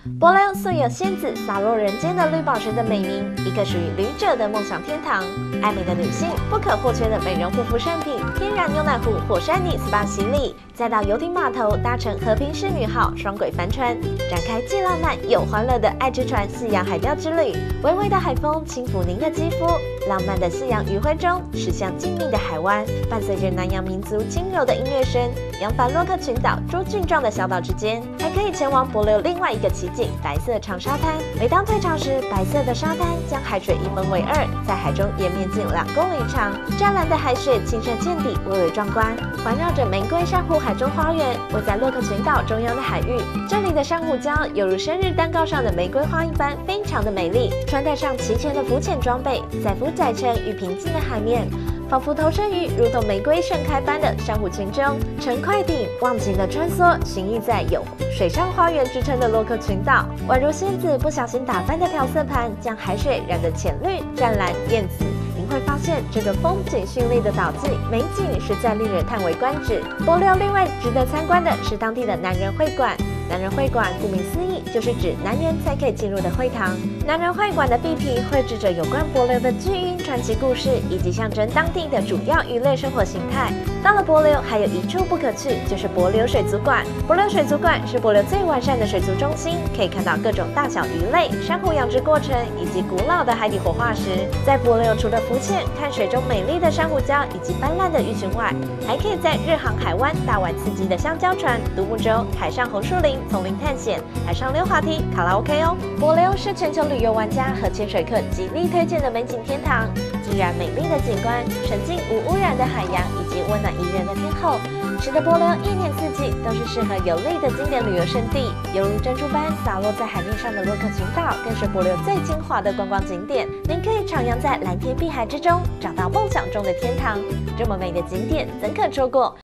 帛琉素有仙子洒落人间的绿宝石的美名，一个属于旅者的梦想天堂。爱美的女性不可或缺的美容护肤商品，天然牛奶湖火山泥 SPA 洗礼，再到游艇码头搭乘和平狮女号双轨帆船，展开既浪漫又欢乐的爱之船夕阳海钓之旅。微微的海风轻抚您的肌肤，浪漫的夕阳余晖中驶向静谧的海湾，伴随着南洋民族轻柔的音乐声，扬帆洛克群岛诸郡状的小岛之间，还可以前往帛琉另外一个奇景——白色长沙滩。每当退潮时，白色的沙滩将海水一分为二，在海中延绵近2公里长。湛蓝的海水清澈见底，蔚为壮观，环绕着玫瑰珊瑚海中花园，位在洛克群岛中央的海域。这里的珊瑚礁犹如生日蛋糕上的玫瑰花一般，非常的美丽。穿戴上齐全的浮潜装备，载浮载沉于平静的海面，仿佛投身于如同玫瑰盛开般的珊瑚群中，乘快艇忘情的穿梭，行逸在有水上花园之称的洛克群岛，宛如仙子不小心打翻的调色盘，将海水染得浅绿、湛蓝、艳紫。您会发现这个风景绚丽的岛际美景实在令人叹为观止。帛琉另外值得参观的是当地的男人会馆。男人会馆顾名思义，就是指男人才可以进入的会堂。男人会馆的壁皮绘制着有关帛琉的巨婴传奇故事，以及象征当地的主要娱乐生活形态。到了帛琉，还有一处不可去，就是帛琉水族馆。帛琉水族馆是帛琉最完善的水族中心，可以看到各种大小鱼类、珊瑚养殖过程以及古老的海底活化石。在帛琉，除了浮潜、看水中美丽的珊瑚礁以及斑斓的鱼群外，还可以在日航海湾大玩刺激的香蕉船、独木舟、海上红树林、丛林探险、海上溜滑梯、卡拉 OK 哦。帛琉是全球旅游玩家和潜水客极力推荐的美景天堂，自然美丽的景观、纯净无污染的海洋以及温暖宜人的天候，使得帛琉一年四季都是适合游历的经典旅游胜地。犹如珍珠般洒落在海面上的洛克群岛，更是帛琉最精华的观光景点。您可以徜徉在蓝天碧海之中，找到梦想中的天堂。这么美的景点，怎可错过？